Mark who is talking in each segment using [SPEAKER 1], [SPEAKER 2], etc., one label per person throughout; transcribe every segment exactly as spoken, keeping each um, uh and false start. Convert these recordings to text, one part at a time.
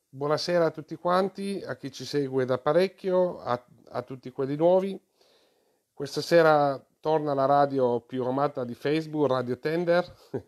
[SPEAKER 1] Buonasera a tutti quanti, a chi ci segue da parecchio, a, a tutti quelli nuovi. Questa sera torna la radio più amata di Facebook, Radio Tender,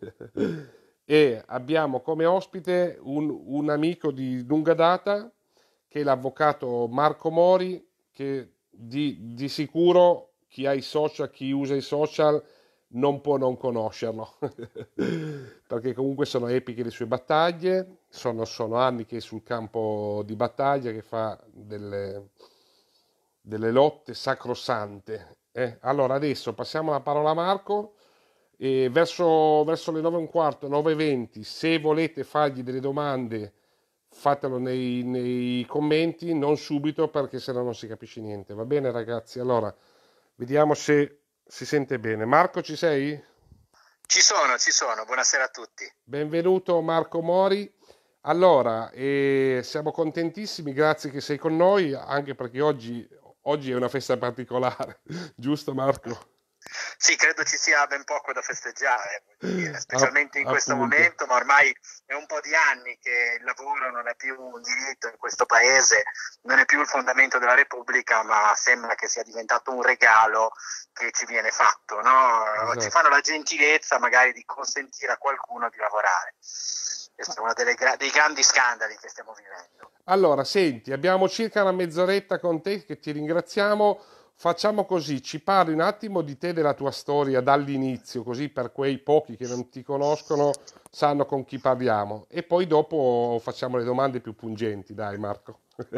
[SPEAKER 1] e abbiamo come ospite un, un amico di lunga data, che è l'avvocato Marco Mori, che di, di sicuro chi ha i social, chi usa i social, non può non conoscerlo, perché comunque sono epiche le sue battaglie, sono, sono anni che è sul campo di battaglia, che fa delle, delle lotte sacrosante. eh. Allora adesso passiamo la parola a Marco e verso, verso le nove e un quarto, nove e venti, se volete fargli delle domande fatelo nei, nei commenti, non subito perché sennò non si capisce niente. Va bene ragazzi? Allora, vediamo se si sente bene. Marco, ci sei?
[SPEAKER 2] Ci sono, ci sono, buonasera a tutti.
[SPEAKER 1] Benvenuto Marco Mori. Allora, eh, siamo contentissimi, grazie che sei con noi, anche perché oggi, oggi è una festa particolare, giusto Marco?
[SPEAKER 2] Sì, credo ci sia ben poco da festeggiare, voglio dire,
[SPEAKER 1] App-
[SPEAKER 2] specialmente in questo
[SPEAKER 1] appunto.
[SPEAKER 2] momento, ma ormai è un po' di anni che il lavoro non è più un diritto in questo paese, non è più il fondamento della Repubblica, ma sembra che sia diventato un regalo che ci viene fatto, no? Ci
[SPEAKER 1] Esatto.
[SPEAKER 2] fanno la gentilezza magari di consentire a qualcuno di lavorare. Questo è uno delle gra- dei grandi scandali che stiamo vivendo.
[SPEAKER 1] Allora, senti, abbiamo circa una mezz'oretta con te che ti ringraziamo. Facciamo così, ci parli un attimo di te, della tua storia dall'inizio, così per quei pochi che non ti conoscono sanno con chi parliamo. E poi dopo facciamo le domande più pungenti, dai Marco.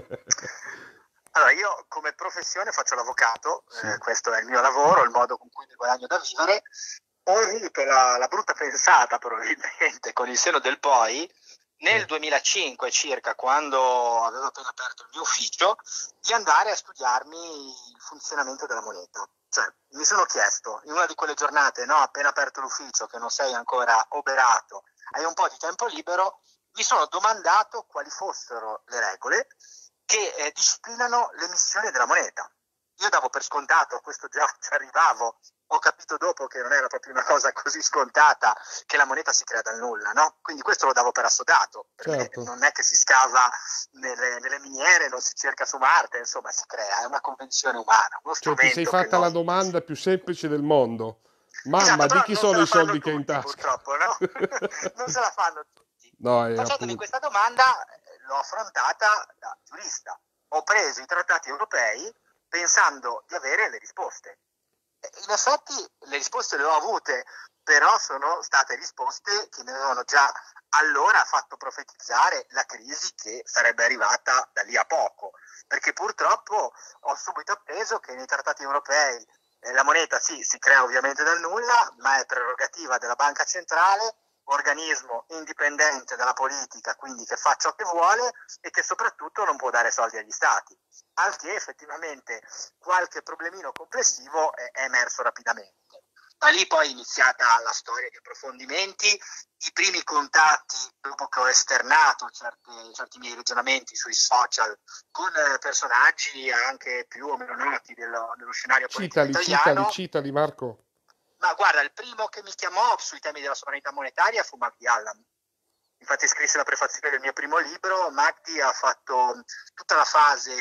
[SPEAKER 2] Allora, io come professione faccio l'avvocato,
[SPEAKER 1] Sì,
[SPEAKER 2] eh, questo è il mio lavoro, il modo con cui mi guadagno da vivere. Ho avuto la, la brutta pensata, probabilmente, con il seno del poi, nel
[SPEAKER 1] eh,
[SPEAKER 2] duemilacinque circa, quando avevo appena aperto il mio ufficio, di andare a studiarmi il funzionamento della moneta. Cioè, mi sono chiesto, in una di quelle giornate, no, appena aperto l'ufficio, che non sei ancora oberato, hai un po' di tempo libero, mi sono domandato quali fossero le regole che eh, disciplinano l'emissione della moneta. Io davo per scontato, a questo già ci arrivavo, ho capito dopo che non era proprio una cosa così scontata, che la moneta si crea dal nulla, no? Quindi questo lo davo per assodato, perché
[SPEAKER 1] certo.
[SPEAKER 2] non è che si scava nelle, nelle miniere, non si cerca su Marte, insomma si crea, è una convenzione umana, uno
[SPEAKER 1] Cioè, ti sei
[SPEAKER 2] strumento che
[SPEAKER 1] fatta
[SPEAKER 2] non...
[SPEAKER 1] la domanda più semplice del mondo. Mamma,
[SPEAKER 2] Esatto,
[SPEAKER 1] di
[SPEAKER 2] però
[SPEAKER 1] chi
[SPEAKER 2] non se
[SPEAKER 1] sono
[SPEAKER 2] la
[SPEAKER 1] i
[SPEAKER 2] fanno
[SPEAKER 1] soldi che hai in
[SPEAKER 2] tutti
[SPEAKER 1] tasca?
[SPEAKER 2] purtroppo, no? Non se la fanno tutti.
[SPEAKER 1] No, è
[SPEAKER 2] Facendomi
[SPEAKER 1] appunto.
[SPEAKER 2] questa domanda eh, l'ho affrontata da giurista. Ho preso i trattati europei pensando di avere le risposte. E in effetti le risposte le ho avute, però sono state risposte che mi avevano già allora fatto profetizzare la crisi che sarebbe arrivata da lì a poco, perché purtroppo ho subito appreso che nei trattati europei eh, la moneta sì, si crea ovviamente dal nulla, ma è prerogativa della banca centrale, organismo indipendente dalla politica, quindi che fa ciò che vuole e che soprattutto non può dare soldi agli stati, al che effettivamente qualche problemino complessivo è, è emerso rapidamente. Da lì poi è iniziata la storia di approfondimenti, i primi contatti dopo che ho esternato certe, certi miei ragionamenti sui social con eh, personaggi anche più o meno noti dello, dello scenario politico
[SPEAKER 1] Citali, citali,
[SPEAKER 2] italiano.
[SPEAKER 1] citali, Marco.
[SPEAKER 2] Ma guarda, il primo che mi chiamò sui temi della sovranità monetaria fu Magdi Allam. Infatti scrisse la prefazione del mio primo libro. Magdi ha fatto tutta la fase,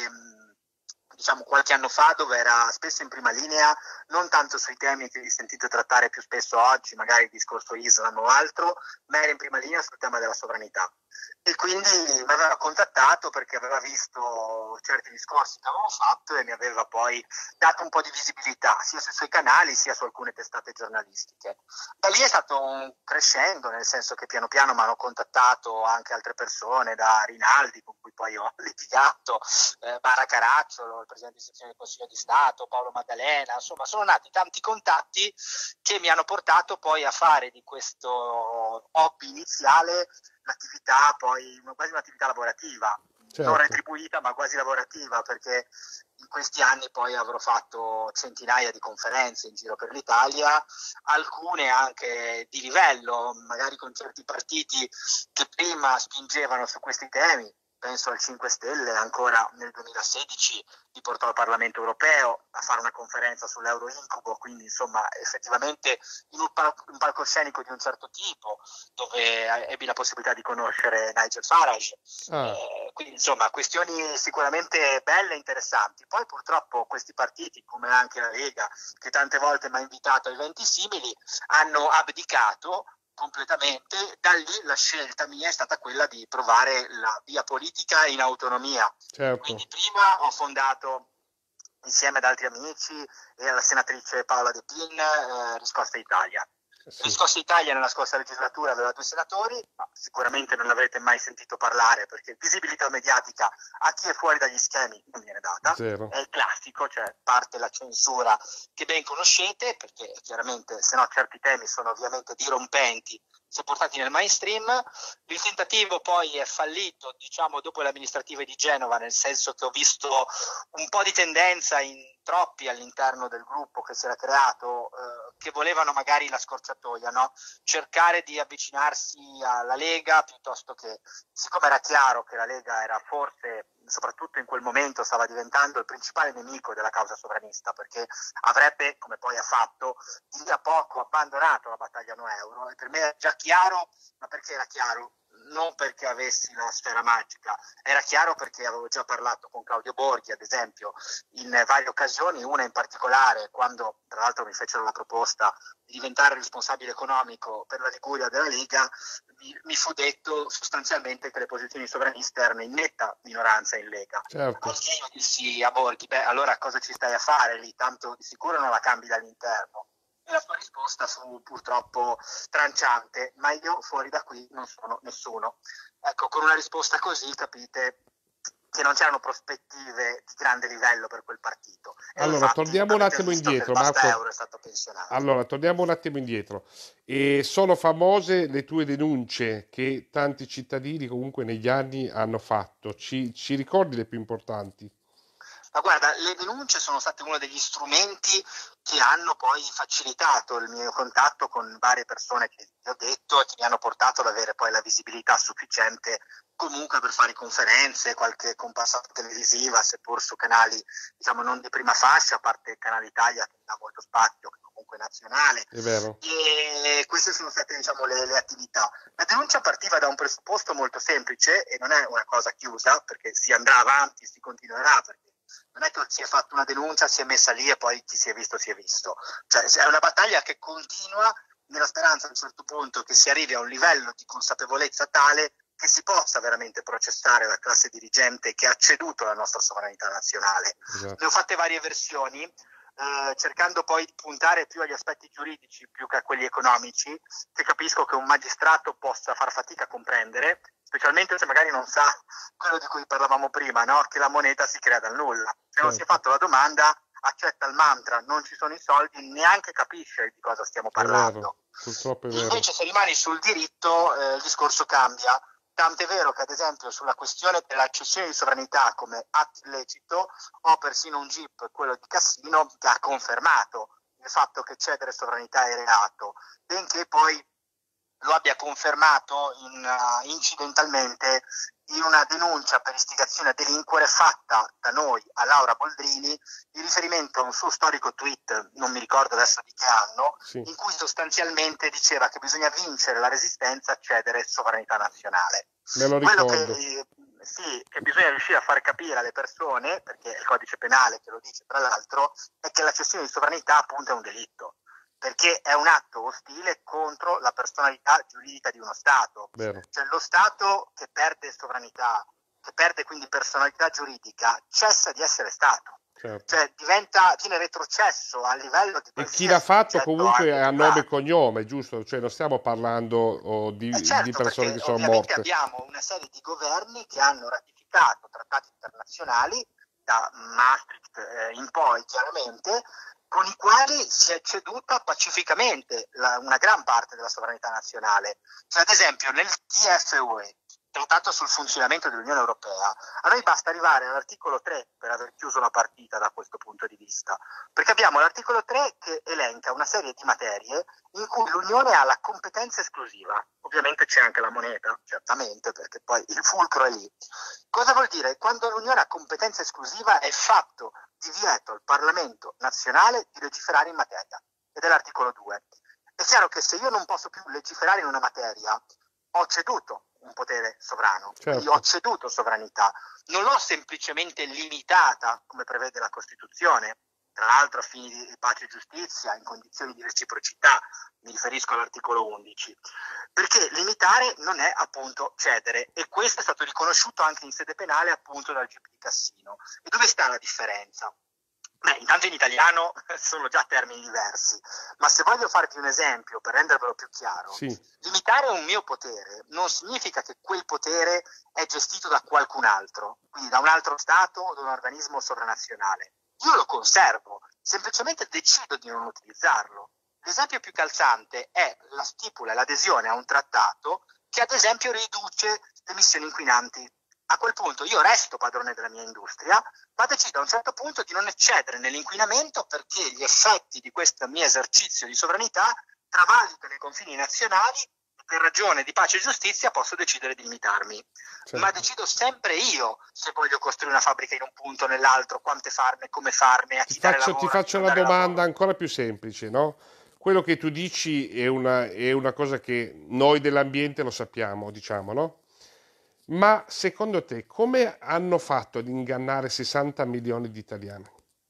[SPEAKER 2] diciamo qualche anno fa, dove era spesso in prima linea, non tanto sui temi che vi sentite trattare più spesso oggi, magari il discorso Islam o altro, ma era in prima linea sul tema della sovranità. E quindi mi aveva contattato perché aveva visto certi discorsi che avevo fatto e mi aveva poi dato un po' di visibilità sia sui suoi canali sia su alcune testate giornalistiche. Da lì è stato un crescendo, nel senso che piano piano mi hanno contattato anche altre persone, da Rinaldi, con cui poi ho litigato, eh, Mara Caracciolo, il presidente di sezione del Consiglio di Stato, Paolo Maddalena, insomma sono nati tanti contatti che mi hanno portato poi a fare di questo hobby iniziale l'attività poi, quasi un'attività lavorativa, non
[SPEAKER 1] Certo.
[SPEAKER 2] retribuita ma quasi lavorativa, perché in questi anni poi avrò fatto centinaia di conferenze in giro per l'Italia, alcune anche di livello, magari con certi partiti che prima spingevano su questi temi, penso al cinque Stelle, ancora nel duemilasedici li portò al Parlamento europeo a fare una conferenza sull'euro incubo, quindi insomma effettivamente in un, pal- un palcoscenico di un certo tipo, dove ebbi la possibilità di conoscere Nigel Farage.
[SPEAKER 1] Ah,
[SPEAKER 2] Eh, quindi insomma questioni sicuramente belle e interessanti. Poi purtroppo questi partiti, come anche la Lega, che tante volte mi ha invitato a eventi simili, hanno abdicato completamente. Da lì la scelta mia è stata quella di provare la via politica in autonomia.
[SPEAKER 1] certo.
[SPEAKER 2] Quindi prima ho fondato insieme ad altri amici e alla senatrice Paola De Pin eh, Riscossa Italia.
[SPEAKER 1] Sì.
[SPEAKER 2] Riscossa Italia nella scorsa legislatura aveva due senatori, ma sicuramente non avrete mai sentito parlare perché visibilità mediatica a chi è fuori dagli schemi non viene data.
[SPEAKER 1] Zero.
[SPEAKER 2] È il classico, cioè parte la censura che ben conoscete, perché chiaramente se no certi temi sono ovviamente dirompenti se portati nel mainstream. Il tentativo poi è fallito, diciamo, dopo le amministrative di Genova, nel senso che ho visto un po' di tendenza in troppi all'interno del gruppo che si era creato, eh, che volevano magari la scorciatoia, no? Cercare di avvicinarsi alla Lega piuttosto che, siccome era chiaro che la Lega era forse, soprattutto in quel momento, stava diventando il principale nemico della causa sovranista, perché avrebbe, come poi ha fatto, di lì a poco abbandonato la battaglia no euro. E per me è già chiaro, ma perché era chiaro? Non perché avessi la sfera magica, era chiaro perché avevo già parlato con Claudio Borghi, ad esempio, in varie occasioni, una in particolare quando tra l'altro mi fecero la proposta di diventare responsabile economico per la Liguria della Lega, mi, mi fu detto sostanzialmente che le posizioni sovraniste erano in netta minoranza in Lega.
[SPEAKER 1] Certo.
[SPEAKER 2] Al che io dissi a Borghi, beh allora cosa ci stai a fare lì, tanto di sicuro non la cambi dall'interno. E la sua risposta fu purtroppo tranciante, ma io fuori da qui non sono nessuno. Ecco, con una risposta così capite che non c'erano prospettive di grande livello per quel partito. E
[SPEAKER 1] Allora,
[SPEAKER 2] infatti
[SPEAKER 1] torniamo un
[SPEAKER 2] avete
[SPEAKER 1] attimo
[SPEAKER 2] visto che il
[SPEAKER 1] indietro,
[SPEAKER 2] basta
[SPEAKER 1] Marco.
[SPEAKER 2] euro è stato pensionato.
[SPEAKER 1] Allora, torniamo un attimo indietro. E sono famose le tue denunce che tanti cittadini comunque negli anni hanno fatto. Ci, ci ricordi le più importanti?
[SPEAKER 2] Ma guarda, le denunce sono state uno degli strumenti che hanno poi facilitato il mio contatto con varie persone che vi ho detto e che mi hanno portato ad avere poi la visibilità sufficiente comunque per fare conferenze, qualche comparsata televisiva, seppur su canali diciamo non di prima fascia, a parte il Canale Italia che dà molto spazio, che comunque è nazionale.
[SPEAKER 1] È vero?
[SPEAKER 2] E queste sono state diciamo le, le attività. La denuncia partiva da un presupposto molto semplice e non è una cosa chiusa, perché si andrà avanti, si continuerà, perché non è che si è fatto una denuncia, si è messa lì e poi chi si è visto si è visto. Cioè è una battaglia che continua nella speranza a un certo punto che si arrivi a un livello di consapevolezza tale che si possa veramente processare la classe dirigente che ha ceduto la nostra sovranità nazionale.
[SPEAKER 1] Esatto.
[SPEAKER 2] Ne ho fatte varie versioni, eh, cercando poi di puntare più agli aspetti giuridici più che a quelli economici, che capisco che un magistrato possa far fatica a comprendere, specialmente se magari non sa quello di cui parlavamo prima, no? Che la moneta si crea dal nulla. Se non si è fatto la domanda, accetta il mantra, non ci sono i soldi, neanche capisce di cosa stiamo parlando.
[SPEAKER 1] È vero, purtroppo è vero.
[SPEAKER 2] Invece se rimani sul diritto eh, il discorso cambia. Tant'è vero che ad esempio sulla questione della cessione di sovranità come atto illecito ho persino un G I P, quello di Cassino, che ha confermato il fatto che cedere sovranità è reato, benché poi lo abbia confermato in, uh, incidentalmente in una denuncia per istigazione a delinquere fatta da noi a Laura Boldrini in riferimento a un suo storico tweet, non mi ricordo adesso di che anno,
[SPEAKER 1] Sì.
[SPEAKER 2] in cui sostanzialmente diceva che bisogna vincere la resistenza a cedere sovranità nazionale.
[SPEAKER 1] Me lo
[SPEAKER 2] Quello
[SPEAKER 1] ricordo.
[SPEAKER 2] che, sì, che bisogna riuscire a far capire alle persone, perché è il codice penale che lo dice tra l'altro, è che la cessione di sovranità appunto è un delitto, perché è un atto ostile contro la personalità giuridica di uno Stato.
[SPEAKER 1] Vero.
[SPEAKER 2] Cioè lo Stato che perde sovranità, che perde quindi personalità giuridica, cessa di essere Stato.
[SPEAKER 1] Certo.
[SPEAKER 2] Cioè diventa, viene retrocesso a livello di
[SPEAKER 1] E chi l'ha fatto comunque
[SPEAKER 2] è
[SPEAKER 1] ha nome e cognome, giusto? Cioè non stiamo parlando oh, di,
[SPEAKER 2] eh certo,
[SPEAKER 1] di persone
[SPEAKER 2] perché
[SPEAKER 1] che sono
[SPEAKER 2] ovviamente
[SPEAKER 1] morte.
[SPEAKER 2] abbiamo una serie di governi che hanno ratificato trattati internazionali da Maastricht eh, in poi chiaramente, con i quali si è ceduta pacificamente la, una gran parte della sovranità nazionale. Cioè, ad esempio, nel T F U E, Trattato sul funzionamento dell'Unione Europea, a noi basta arrivare all'articolo tre per aver chiuso la partita da questo punto di vista, perché abbiamo l'articolo tre che elenca una serie di materie in cui l'Unione ha la competenza esclusiva. ovviamente c'è anche la moneta, certamente, perché poi il fulcro è lì. Cosa vuol dire? Quando l'Unione ha competenza esclusiva è fatto divieto al Parlamento nazionale di legiferare in materia, ed è l'articolo due. È chiaro che se io non posso più legiferare in una materia, ho ceduto un potere sovrano,
[SPEAKER 1] certo.
[SPEAKER 2] Quindi ho ceduto sovranità, non l'ho semplicemente limitata, come prevede la Costituzione, tra l'altro a fini di pace e giustizia, in condizioni di reciprocità, mi riferisco all'articolo undici, perché limitare non è appunto cedere, e questo è stato riconosciuto anche in sede penale appunto dal G I P di Cassino. E dove sta la differenza? Beh, intanto in italiano sono già termini diversi, ma se voglio farti un esempio per rendervelo più chiaro,
[SPEAKER 1] sì.
[SPEAKER 2] Limitare un mio potere non significa che quel potere è gestito da qualcun altro, quindi da un altro Stato o da un organismo sovranazionale. Io lo conservo, semplicemente decido di non utilizzarlo. L'esempio più calzante è la stipula, l'adesione a un trattato che ad esempio riduce le emissioni inquinanti. A quel punto io resto padrone della mia industria, ma decido a un certo punto di non eccedere nell'inquinamento perché gli effetti di questo mio esercizio di sovranità travalicano i confini nazionali e per ragione di pace e giustizia posso decidere di limitarmi. Certo. Ma decido sempre io se voglio costruire una fabbrica in un punto o nell'altro, quante farne, come farne, a chi
[SPEAKER 1] ti
[SPEAKER 2] dare
[SPEAKER 1] faccio,
[SPEAKER 2] lavoro.
[SPEAKER 1] Ti faccio una domanda ancora più semplice, no? Quello che tu dici è una, è una cosa che noi dell'ambiente lo sappiamo, diciamo, no? Ma secondo te come hanno fatto ad ingannare sessanta milioni di italiani?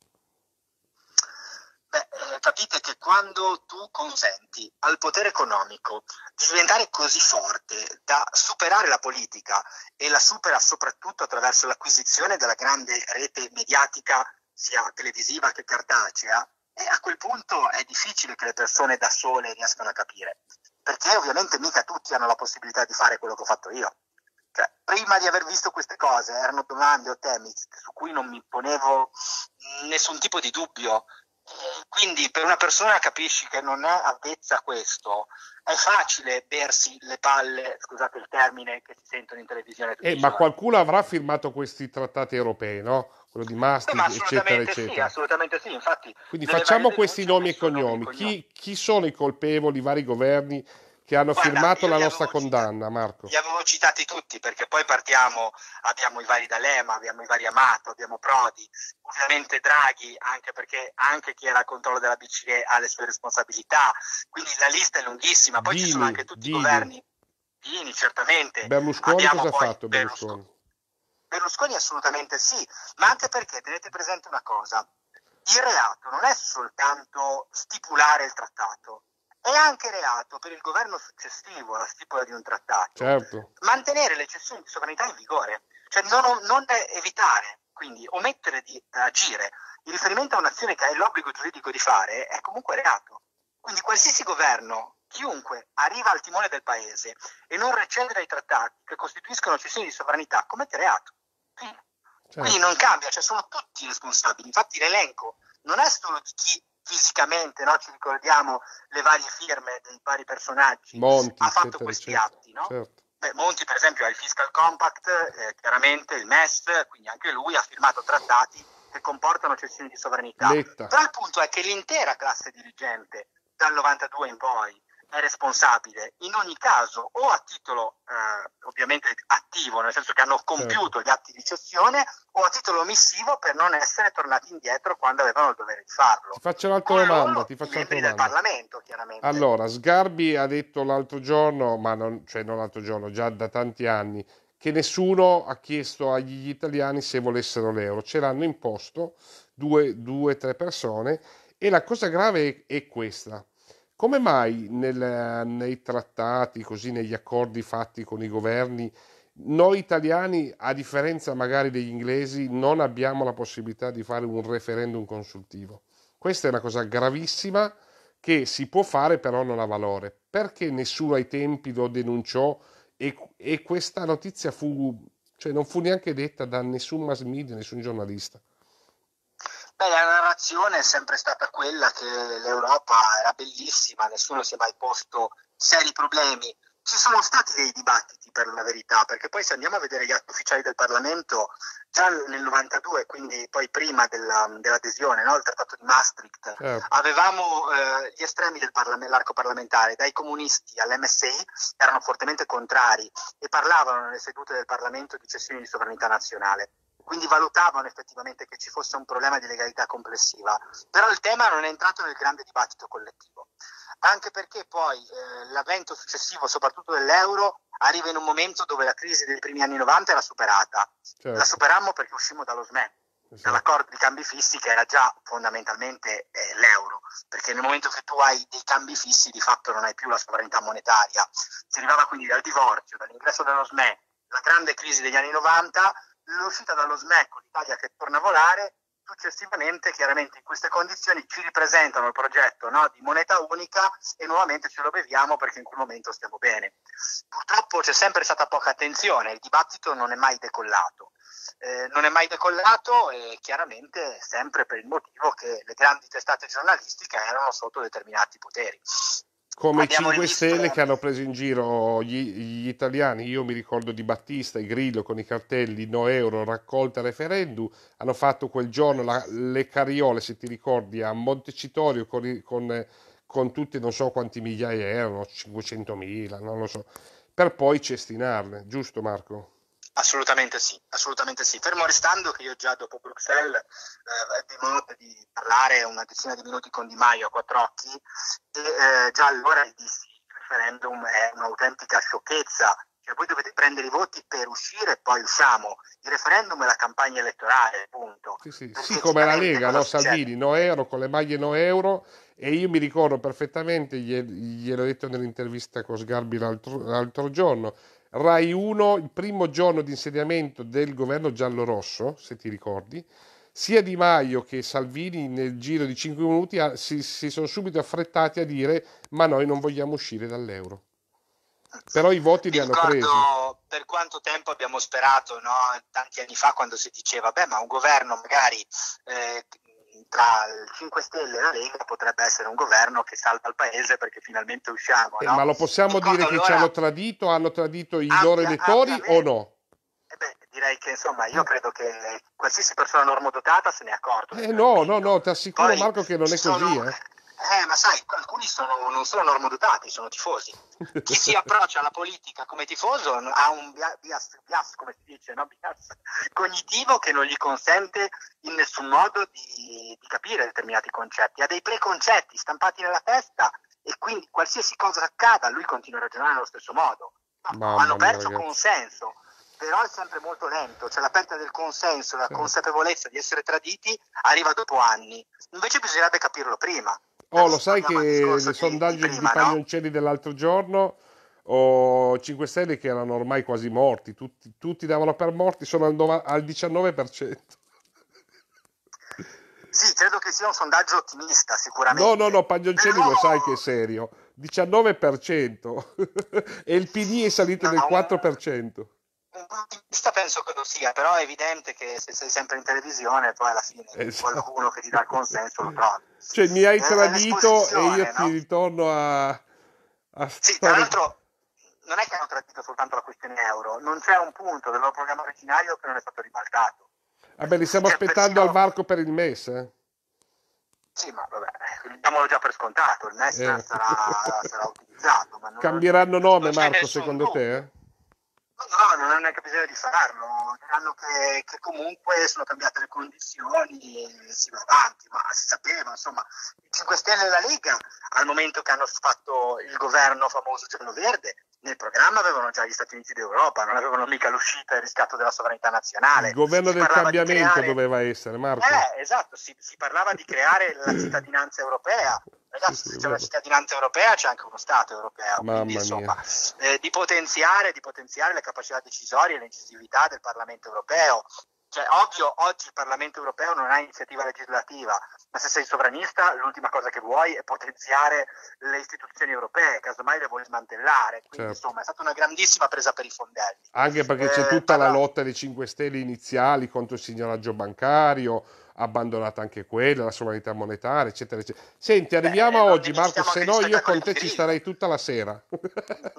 [SPEAKER 2] Beh, capite che quando tu consenti al potere economico di diventare così forte da superare la politica, e la supera soprattutto attraverso l'acquisizione della grande rete mediatica sia televisiva che cartacea, e a quel punto è difficile che le persone da sole riescano a capire, perché ovviamente mica tutti hanno la possibilità di fare quello che ho fatto io. Cioè, prima di aver visto queste cose erano domande o temi su cui non mi ponevo nessun tipo di dubbio. Quindi per una persona capisci che non è avvezza a questo, è facile bersi le palle, scusate il termine, che si sentono in televisione tutti
[SPEAKER 1] eh,
[SPEAKER 2] i
[SPEAKER 1] ma
[SPEAKER 2] giorni.
[SPEAKER 1] qualcuno avrà firmato questi trattati europei, no? Quello di Maastricht,
[SPEAKER 2] Beh,
[SPEAKER 1] eccetera,
[SPEAKER 2] assolutamente
[SPEAKER 1] eccetera.
[SPEAKER 2] Sì, assolutamente sì, infatti.
[SPEAKER 1] Quindi facciamo questi nomi e cognomi. Chi, chi sono i colpevoli, i vari governi che hanno
[SPEAKER 2] Guarda,
[SPEAKER 1] firmato la
[SPEAKER 2] li
[SPEAKER 1] nostra
[SPEAKER 2] avevo
[SPEAKER 1] condanna,
[SPEAKER 2] citati,
[SPEAKER 1] Marco?
[SPEAKER 2] Li avevo citati tutti, perché poi partiamo, abbiamo i vari D'Alema, abbiamo i vari Amato, abbiamo Prodi, ovviamente Draghi, anche perché anche chi era al controllo della B C E ha le sue responsabilità, quindi la lista è lunghissima. Poi
[SPEAKER 1] Dini,
[SPEAKER 2] ci sono anche tutti
[SPEAKER 1] Dini.
[SPEAKER 2] i governi, Dini certamente,
[SPEAKER 1] Berlusconi
[SPEAKER 2] abbiamo
[SPEAKER 1] cosa ha
[SPEAKER 2] poi
[SPEAKER 1] fatto
[SPEAKER 2] Berlusconi.
[SPEAKER 1] Berlusconi?
[SPEAKER 2] Berlusconi assolutamente sì, ma anche perché tenete presente una cosa, il reato non è soltanto stipulare il trattato, è anche reato per il governo successivo alla stipula di un trattato,
[SPEAKER 1] certo.
[SPEAKER 2] mantenere le cessioni di sovranità in vigore, cioè non, non evitare, quindi omettere di agire in riferimento a un'azione che hai l'obbligo giuridico di fare è comunque reato. Quindi qualsiasi governo, chiunque arriva al timone del paese e non recede dai trattati che costituiscono cessioni di sovranità, commette reato. Certo. Quindi non cambia, cioè sono tutti responsabili. Infatti l'elenco non è solo di chi fisicamente, no? Ci ricordiamo le varie firme dei vari personaggi,
[SPEAKER 1] Monti,
[SPEAKER 2] ha fatto
[SPEAKER 1] eccetera,
[SPEAKER 2] questi
[SPEAKER 1] eccetera.
[SPEAKER 2] atti, no?
[SPEAKER 1] Certo.
[SPEAKER 2] Beh, Monti per esempio ha il Fiscal Compact, eh, chiaramente il M E S, quindi anche lui ha firmato trattati che comportano cessioni di sovranità.
[SPEAKER 1] Letta.
[SPEAKER 2] Però il punto è che l'intera classe dirigente dal novantadue in poi è responsabile in ogni caso o a titolo eh, ovviamente attivo, nel senso che hanno compiuto certo. gli atti di cessione, o a titolo omissivo per non essere tornati indietro quando avevano il dovere di farlo.
[SPEAKER 1] Ti faccio un'altra domanda, ti faccio un'altra domanda.
[SPEAKER 2] Del Parlamento, chiaramente.
[SPEAKER 1] Allora, Sgarbi ha detto l'altro giorno, ma non, cioè non l'altro giorno, già da tanti anni, che nessuno ha chiesto agli italiani se volessero l'euro, ce l'hanno imposto due, due tre persone, e la cosa grave è, è questa. Come mai nel, nei trattati, così negli accordi fatti con i governi, noi italiani, a differenza magari degli inglesi, non abbiamo la possibilità di fare un referendum consultivo? Questa è una cosa gravissima che si può fare, però non ha valore. Perché nessuno ai tempi lo denunciò e, e questa notizia fu, cioè non fu neanche detta da nessun mass media, nessun giornalista?
[SPEAKER 2] Beh, la narrazione è sempre stata quella che l'Europa era bellissima, nessuno si è mai posto seri problemi. Ci sono stati dei dibattiti, per la verità, perché poi se andiamo a vedere gli atti ufficiali del Parlamento, già nel novantadue, quindi poi prima della, dell'adesione, no, il Trattato di Maastricht,
[SPEAKER 1] Certo.
[SPEAKER 2] avevamo eh, gli estremi del parla- l'arco parlamentare, dai comunisti all'M S I, erano fortemente contrari e parlavano nelle sedute del Parlamento di cessione di sovranità nazionale. Quindi valutavano effettivamente che ci fosse un problema di legalità complessiva, però il tema non è entrato nel grande dibattito collettivo, anche perché poi eh, l'avvento successivo, soprattutto dell'euro, arriva in un momento dove la crisi dei primi anni novanta era superata.
[SPEAKER 1] Certo.
[SPEAKER 2] La superammo perché uscimmo dallo S M E,
[SPEAKER 1] Esatto.
[SPEAKER 2] dall'accordo di cambi fissi, che era già fondamentalmente eh, l'euro, perché nel momento che tu hai dei cambi fissi di fatto non hai più la sovranità monetaria. Si arrivava quindi dal divorzio, dall'ingresso dello S M E, la grande crisi degli anni novanta, l'uscita dallo S M E con l'Italia che torna a volare. Successivamente, chiaramente, in queste condizioni ci ripresentano il progetto, no, di moneta unica e nuovamente ce lo beviamo perché in quel momento stiamo bene. Purtroppo c'è sempre stata poca attenzione, il dibattito non è mai decollato. Eh, non è mai decollato e chiaramente sempre per il motivo che le grandi testate giornalistiche erano sotto determinati poteri.
[SPEAKER 1] Come
[SPEAKER 2] Abbiamo
[SPEAKER 1] i cinque
[SPEAKER 2] rivisto...
[SPEAKER 1] Stelle che hanno preso in giro gli, gli italiani. Io mi ricordo di Battista e Grillo con i cartelli no euro, raccolta referendum. Hanno fatto quel giorno la- le carriole, se ti ricordi, a Montecitorio con, i- con, con tutti, non so quanti migliaia erano, cinquecentomila, non lo so, per poi cestinarle, giusto Marco?
[SPEAKER 2] Assolutamente sì, assolutamente sì. Fermo restando che io già dopo Bruxelles eh, ebbi modo di parlare una decina di minuti con Di Maio a quattro occhi e eh, già allora gli dissi il referendum è un'autentica sciocchezza, cioè voi dovete prendere i voti per uscire e poi usciamo. Il referendum è la campagna elettorale, punto.
[SPEAKER 1] Sì, sì, sì,
[SPEAKER 2] Perché
[SPEAKER 1] come la
[SPEAKER 2] chiaramente
[SPEAKER 1] Lega,
[SPEAKER 2] cosa
[SPEAKER 1] no?
[SPEAKER 2] succede?
[SPEAKER 1] Salvini, no euro, con le maglie no euro, e io mi ricordo perfettamente, glie- gliel'ho detto nell'intervista con Sgarbi l'altro, l'altro giorno, Rai uno, il primo giorno di insediamento del governo giallo-rosso, se ti ricordi, sia Di Maio che Salvini nel giro di cinque minuti ha- si, si sono subito affrettati a dire ma noi non vogliamo uscire dall'euro. Però i voti li
[SPEAKER 2] Mi
[SPEAKER 1] hanno presi.
[SPEAKER 2] ricordo per quanto tempo abbiamo sperato, no? Tanti anni fa, quando si diceva, beh, ma un governo magari eh, tra il cinque Stelle e la Lega potrebbe essere un governo che salva il paese perché finalmente usciamo,
[SPEAKER 1] Eh,
[SPEAKER 2] no?
[SPEAKER 1] ma lo
[SPEAKER 2] Mi
[SPEAKER 1] possiamo dire
[SPEAKER 2] ricordo
[SPEAKER 1] che ci
[SPEAKER 2] allora
[SPEAKER 1] hanno tradito, hanno tradito i loro
[SPEAKER 2] ampia,
[SPEAKER 1] elettori o
[SPEAKER 2] ampiamente.
[SPEAKER 1] no?
[SPEAKER 2] E beh, direi che insomma io credo che qualsiasi persona normodotata se ne è accorto del
[SPEAKER 1] Eh no, no,
[SPEAKER 2] tradimento.
[SPEAKER 1] no, ti assicuro
[SPEAKER 2] Poi
[SPEAKER 1] Marco che non
[SPEAKER 2] ci
[SPEAKER 1] è così,
[SPEAKER 2] sono,
[SPEAKER 1] eh.
[SPEAKER 2] eh, ma sai, alcuni sono, non sono normodotati, sono tifosi. Chi si approccia alla politica come tifoso ha un bia- bias, bias, come si dice, no? Bias cognitivo che non gli consente in nessun modo di, di capire determinati concetti. Ha dei preconcetti stampati nella testa e quindi qualsiasi cosa accada lui continua a ragionare nello stesso modo. No, hanno
[SPEAKER 1] Mamma mia,
[SPEAKER 2] perso
[SPEAKER 1] ragazzi.
[SPEAKER 2] consenso, però è sempre molto lento, cioè la perdita del consenso, la
[SPEAKER 1] Certo.
[SPEAKER 2] consapevolezza di essere traditi arriva dopo anni, invece bisognerebbe capirlo prima. Da
[SPEAKER 1] Oh,
[SPEAKER 2] lì
[SPEAKER 1] lo sai
[SPEAKER 2] torniamo al
[SPEAKER 1] che
[SPEAKER 2] discorso
[SPEAKER 1] il
[SPEAKER 2] di, di
[SPEAKER 1] sondaggio di
[SPEAKER 2] prima, no?
[SPEAKER 1] Paglioncelli dell'altro giorno, o cinque Stelle che erano ormai quasi morti, tutti, tutti davano per morti, sono al, nova- al diciannove per cento.
[SPEAKER 2] Sì, credo che sia un sondaggio ottimista,
[SPEAKER 1] No, no, no,
[SPEAKER 2] sicuramente.
[SPEAKER 1] Paglioncelli
[SPEAKER 2] Però
[SPEAKER 1] lo sai che è serio, diciannove per cento. E il P D è salito
[SPEAKER 2] no,
[SPEAKER 1] del
[SPEAKER 2] un,
[SPEAKER 1] quattro per cento.
[SPEAKER 2] un ottimista penso che lo sia, però è evidente che se sei sempre in televisione poi alla fine
[SPEAKER 1] Esatto.
[SPEAKER 2] qualcuno che ti dà il consenso lo trovi.
[SPEAKER 1] Cioè mi hai
[SPEAKER 2] È, è
[SPEAKER 1] tradito e io
[SPEAKER 2] l'esposizione,
[SPEAKER 1] ti
[SPEAKER 2] no?
[SPEAKER 1] ritorno a, a
[SPEAKER 2] Sì, tra
[SPEAKER 1] stare...
[SPEAKER 2] l'altro non è che hanno tradito soltanto la questione euro, non c'è un punto del loro programma originario che non è stato ribaltato.
[SPEAKER 1] Vabbè, li stiamo
[SPEAKER 2] Cioè,
[SPEAKER 1] aspettando al
[SPEAKER 2] persino,
[SPEAKER 1] varco per il M E S, eh?
[SPEAKER 2] sì, ma vabbè, diamolo già per scontato, il N E S
[SPEAKER 1] Eh.
[SPEAKER 2] sarà, sarà utilizzato, ma non,
[SPEAKER 1] Cambieranno
[SPEAKER 2] non
[SPEAKER 1] nome,
[SPEAKER 2] c'è
[SPEAKER 1] Marco,
[SPEAKER 2] nessun
[SPEAKER 1] secondo te?
[SPEAKER 2] dubbio.
[SPEAKER 1] Eh?
[SPEAKER 2] No, no, non è neanche bisogno di farlo, diranno che, che comunque sono cambiate le condizioni e si va avanti, ma si sapeva, insomma, i cinque Stelle e la Lega, al momento che hanno fatto il governo famoso giallo-verde, nel programma avevano già gli Stati Uniti d'Europa, non avevano mica l'uscita e il riscatto della sovranità
[SPEAKER 1] Il
[SPEAKER 2] nazionale,
[SPEAKER 1] governo
[SPEAKER 2] si
[SPEAKER 1] del
[SPEAKER 2] parlava di
[SPEAKER 1] cambiamento
[SPEAKER 2] creare...
[SPEAKER 1] doveva essere, Marco.
[SPEAKER 2] Eh, esatto, si, si parlava di creare la cittadinanza europea.
[SPEAKER 1] Sì,
[SPEAKER 2] Ragazzi,
[SPEAKER 1] sì,
[SPEAKER 2] se
[SPEAKER 1] è
[SPEAKER 2] c'è una
[SPEAKER 1] vero.
[SPEAKER 2] cittadinanza europea c'è anche uno Stato europeo, quindi
[SPEAKER 1] Mamma mia.
[SPEAKER 2] insomma eh, di, potenziare, di potenziare le capacità decisorie e l'incisività del Parlamento europeo. Cioè, ovvio, oggi il Parlamento europeo non ha iniziativa legislativa, ma se sei sovranista l'ultima cosa che vuoi è potenziare le istituzioni europee, casomai le vuoi smantellare, quindi
[SPEAKER 1] Certo.
[SPEAKER 2] insomma è stata una grandissima presa per i fondelli.
[SPEAKER 1] Anche perché c'è
[SPEAKER 2] Eh,
[SPEAKER 1] tutta la
[SPEAKER 2] parla...
[SPEAKER 1] lotta dei cinque Stelle iniziali contro il signoraggio bancario, abbandonata anche quella, la sovranità monetaria, eccetera, eccetera. Senti, arriviamo
[SPEAKER 2] Beh,
[SPEAKER 1] a
[SPEAKER 2] non
[SPEAKER 1] oggi, Marco,
[SPEAKER 2] dimentichiamo
[SPEAKER 1] se
[SPEAKER 2] anche gli
[SPEAKER 1] no io
[SPEAKER 2] spettacoli
[SPEAKER 1] con
[SPEAKER 2] di
[SPEAKER 1] te ci
[SPEAKER 2] Grillo.
[SPEAKER 1] starei tutta la sera.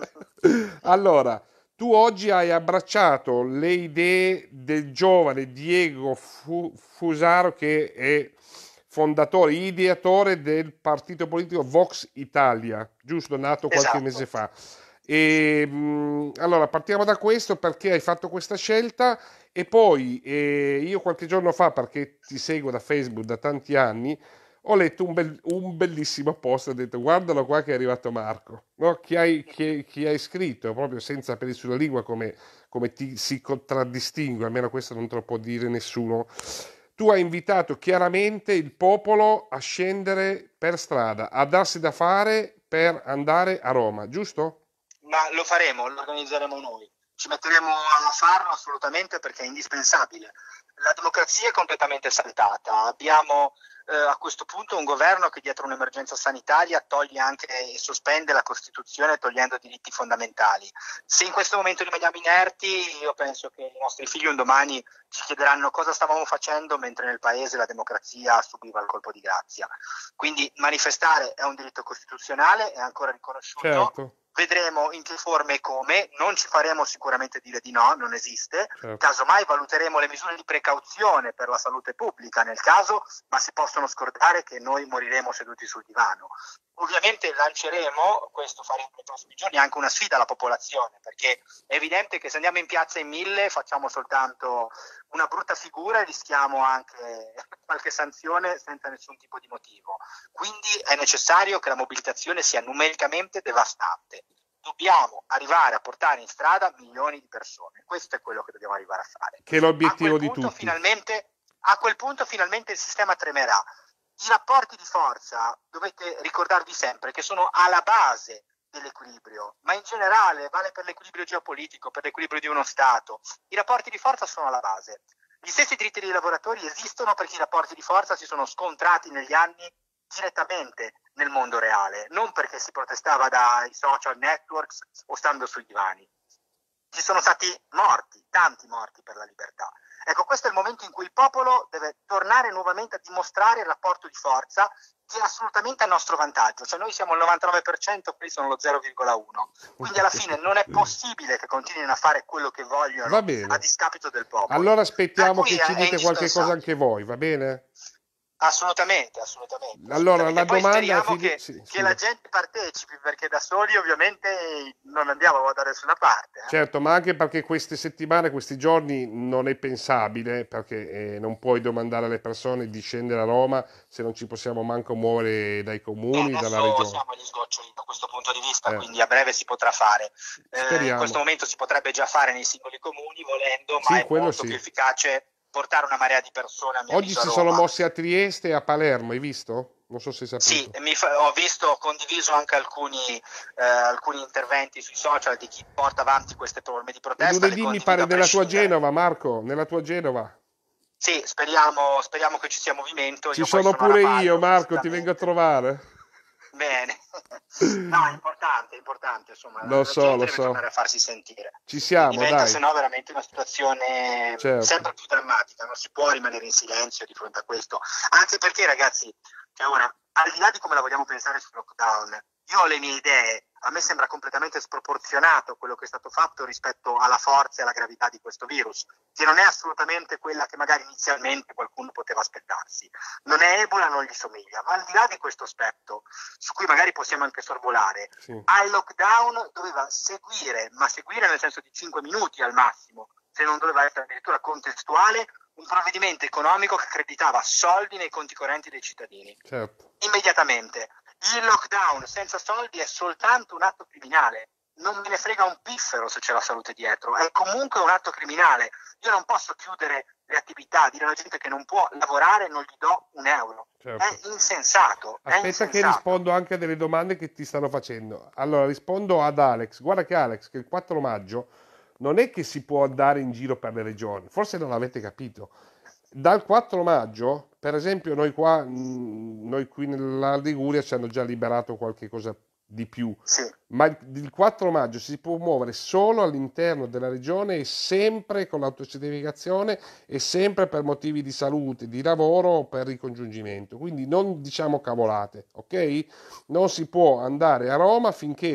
[SPEAKER 1] Allora, tu oggi hai abbracciato le idee del giovane Diego Fu- Fusaro, che è fondatore, ideatore del partito politico Vox Italia, giusto? Nato qualche mese
[SPEAKER 2] Esatto.
[SPEAKER 1] fa.
[SPEAKER 2] Sì.
[SPEAKER 1] E, mh, allora, partiamo da questo, perché hai fatto questa scelta. E poi eh, io qualche giorno fa, perché ti seguo da Facebook da tanti anni, ho letto un, bel- un bellissimo post, ho detto guardalo qua che è arrivato Marco, no? Chi hai, chi, chi hai scritto, proprio senza peli sulla lingua, come, come ti si contraddistingue, almeno questo non te lo può dire nessuno. Tu hai invitato chiaramente il popolo a scendere per strada, a darsi da fare per andare a Roma, giusto?
[SPEAKER 2] Ma lo faremo, lo organizzeremo noi. Ci metteremo a farlo assolutamente perché è indispensabile. La democrazia è completamente saltata. Abbiamo eh, a questo punto un governo che dietro un'emergenza sanitaria toglie anche e sospende la Costituzione togliendo diritti fondamentali. Se in questo momento rimaniamo inerti, io penso che i nostri figli un domani ci chiederanno cosa stavamo facendo mentre nel paese la democrazia subiva il colpo di grazia. Quindi manifestare è un diritto costituzionale, è ancora riconosciuto.
[SPEAKER 1] Certo,
[SPEAKER 2] Vedremo in che forma e come, non ci faremo sicuramente dire di no, non esiste,
[SPEAKER 1] certo.
[SPEAKER 2] casomai valuteremo le misure di precauzione per la salute pubblica nel caso, ma si possono scordare che noi moriremo seduti sul divano. Ovviamente lanceremo, questo faremo nei prossimi giorni, anche una sfida alla popolazione, perché è evidente che se andiamo in piazza in mille facciamo soltanto una brutta figura e rischiamo anche qualche sanzione senza nessun tipo di motivo. Quindi è necessario che la mobilitazione sia numericamente devastante. Dobbiamo arrivare a portare in strada milioni di persone. Questo è quello che dobbiamo arrivare a fare.
[SPEAKER 1] Che è
[SPEAKER 2] A quel
[SPEAKER 1] l'obiettivo di
[SPEAKER 2] punto
[SPEAKER 1] tutti.
[SPEAKER 2] finalmente, a quel punto finalmente il sistema tremerà. I rapporti di forza dovete ricordarvi sempre che sono alla base dell'equilibrio, ma in generale vale per l'equilibrio geopolitico, per l'equilibrio di uno Stato. I rapporti di forza sono alla base. Gli stessi diritti dei lavoratori esistono perché i rapporti di forza si sono scontrati negli anni direttamente nel mondo reale, non perché si protestava dai social networks o stando sui divani. Ci sono stati morti, tanti morti per la libertà. Ecco, questo è il momento in cui il popolo deve tornare nuovamente a dimostrare il rapporto di forza che è assolutamente a nostro vantaggio. Cioè noi siamo il novantanove per cento, quelli sono lo zero virgola uno. Quindi alla fine non è possibile che continuino a fare quello che
[SPEAKER 1] Va
[SPEAKER 2] vogliono a
[SPEAKER 1] bene.
[SPEAKER 2] discapito del popolo.
[SPEAKER 1] Allora
[SPEAKER 2] Per
[SPEAKER 1] aspettiamo
[SPEAKER 2] cui
[SPEAKER 1] che ci
[SPEAKER 2] è, è
[SPEAKER 1] dite qualche cosa anche
[SPEAKER 2] indispensabile.
[SPEAKER 1] voi, va bene?
[SPEAKER 2] Assolutamente, assolutamente,
[SPEAKER 1] Allora
[SPEAKER 2] assolutamente.
[SPEAKER 1] la
[SPEAKER 2] E poi
[SPEAKER 1] domanda è
[SPEAKER 2] speriamo
[SPEAKER 1] fini-
[SPEAKER 2] che,
[SPEAKER 1] sì,
[SPEAKER 2] che la
[SPEAKER 1] scusa.
[SPEAKER 2] gente partecipi, perché da soli ovviamente non andiamo da nessuna parte. Eh?
[SPEAKER 1] Certo, ma anche perché queste settimane, questi giorni non è pensabile, perché eh, non puoi domandare alle persone di scendere a Roma se non ci possiamo manco muovere dai
[SPEAKER 2] Beh,
[SPEAKER 1] comuni, dalla
[SPEAKER 2] adesso
[SPEAKER 1] regione.
[SPEAKER 2] siamo agli sgoccioli da questo punto di vista,
[SPEAKER 1] Eh,
[SPEAKER 2] quindi a breve si potrà fare. Eh, in questo
[SPEAKER 1] speriamo.
[SPEAKER 2] momento si potrebbe già fare nei singoli comuni volendo, ma
[SPEAKER 1] Sì,
[SPEAKER 2] è
[SPEAKER 1] quello
[SPEAKER 2] molto più
[SPEAKER 1] sì.
[SPEAKER 2] efficace portare una marea di persone, a mio
[SPEAKER 1] Oggi
[SPEAKER 2] avviso, a
[SPEAKER 1] si sono
[SPEAKER 2] Roma.
[SPEAKER 1] mossi a Trieste e a Palermo, hai visto? Non so se hai
[SPEAKER 2] Sì,
[SPEAKER 1] saputo.
[SPEAKER 2] mi fa- ho visto, ho condiviso anche alcuni, eh, alcuni interventi sui social di chi porta avanti queste forme di
[SPEAKER 1] E
[SPEAKER 2] protesta, le
[SPEAKER 1] lunedì mi
[SPEAKER 2] condivido
[SPEAKER 1] pare
[SPEAKER 2] a
[SPEAKER 1] nella tua
[SPEAKER 2] prescindere.
[SPEAKER 1] Genova, Marco, nella tua Genova.
[SPEAKER 2] Sì, speriamo, speriamo che ci sia movimento.
[SPEAKER 1] Ci
[SPEAKER 2] Io poi
[SPEAKER 1] sono
[SPEAKER 2] sono alla
[SPEAKER 1] pure
[SPEAKER 2] pari,
[SPEAKER 1] io, Marco, ti vengo a
[SPEAKER 2] fisicamente.
[SPEAKER 1] trovare.
[SPEAKER 2] Bene. No, è importante, è importante, insomma, la,
[SPEAKER 1] Lo
[SPEAKER 2] la
[SPEAKER 1] so,
[SPEAKER 2] gente
[SPEAKER 1] lo
[SPEAKER 2] deve
[SPEAKER 1] so.
[SPEAKER 2] tornare a farsi sentire.
[SPEAKER 1] Ci
[SPEAKER 2] E
[SPEAKER 1] siamo,
[SPEAKER 2] diventa,
[SPEAKER 1] dai.
[SPEAKER 2] se no, veramente una situazione
[SPEAKER 1] Certo.
[SPEAKER 2] sempre più drammatica. Non si può rimanere in silenzio di fronte a questo. Anche perché, ragazzi, cioè ora, al di là di come la vogliamo pensare sul lockdown, io ho le mie idee. A me sembra completamente sproporzionato quello che è stato fatto rispetto alla forza e alla gravità di questo virus, che non è assolutamente quella che magari inizialmente qualcuno poteva aspettarsi. Non è Ebola, non gli somiglia, ma al di là di questo aspetto, su cui magari possiamo anche sorvolare,
[SPEAKER 1] Sì,
[SPEAKER 2] al lockdown doveva seguire, ma seguire nel senso di cinque minuti al massimo, se non doveva essere addirittura contestuale, un provvedimento economico che accreditava soldi nei conti correnti dei cittadini.
[SPEAKER 1] certo.
[SPEAKER 2] Immediatamente. Il lockdown senza soldi è soltanto un atto criminale. Non me ne frega un piffero se c'è la salute dietro, è comunque un atto criminale. Io non posso chiudere le attività, dire alla gente che non può lavorare, non gli do un euro. È
[SPEAKER 1] Certo.
[SPEAKER 2] insensato, è
[SPEAKER 1] Aspetta che
[SPEAKER 2] insensato.
[SPEAKER 1] rispondo anche a delle domande che ti stanno facendo. Allora, rispondo ad Alex. Guarda che Alex, che il quattro maggio non è che si può andare in giro per le regioni, forse non l'avete capito. Dal quattro maggio, per esempio, noi qua, mh, noi qui nella Liguria ci hanno già liberato qualche cosa di più,
[SPEAKER 2] Sì,
[SPEAKER 1] ma il, il quattro maggio si può muovere solo all'interno della regione e sempre con l'autocertificazione e sempre per motivi di salute, di lavoro o per ricongiungimento. Quindi non diciamo cavolate, ok? Non si può andare a Roma finché